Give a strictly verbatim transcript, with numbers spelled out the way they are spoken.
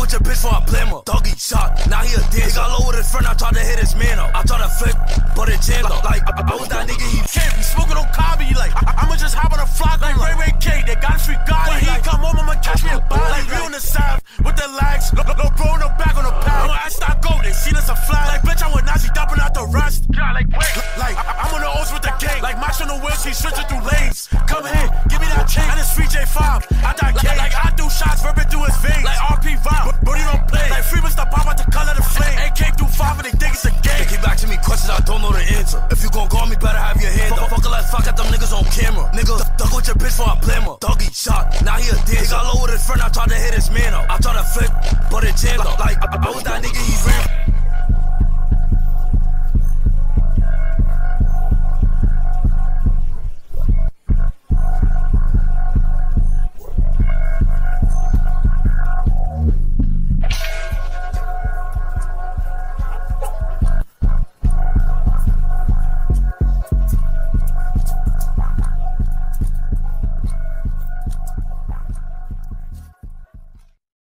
with your bitch before I blame her. Doggy shot, now he a dancer. He got low with his friend, I tried to hit his man up. I tried to flip, but it jammed up. Like, I was that nigga, he can't be smoking on Cobby. Like, I I'ma just hop on a flock like Ray Ray K. They got a free guy. When he like, come home, I'ma catch me a body. Like, we on the side with the legs. No, no bro, no back on the pad. No, I start go, they see us a fly. Like, bitch, I went Nazi dumping out the rust. Yeah, like, wait. Like, I I'm on the O's with the gang. Like, Max on the wheels, he switching through lanes. Come here, give me that chain. And it's three J five. I die K. Like, I do shots, ripping through his veins. Like, R P vibe, but he don't play. Like, free Mister Pop out the color of the flame. A K through five and they think it's a game. They keep back to me questions, I don't know the answer. If you gon' call me, better have your hand up. Fuck a let's fuck at them niggas on camera. Nigga, duck with your bitch before I blame her. Doggy shot, now he a dancer. He got low with his friend, I tried to hit his man up. I tried to flip, but it jammed up. Like, I was that nigga, he ran.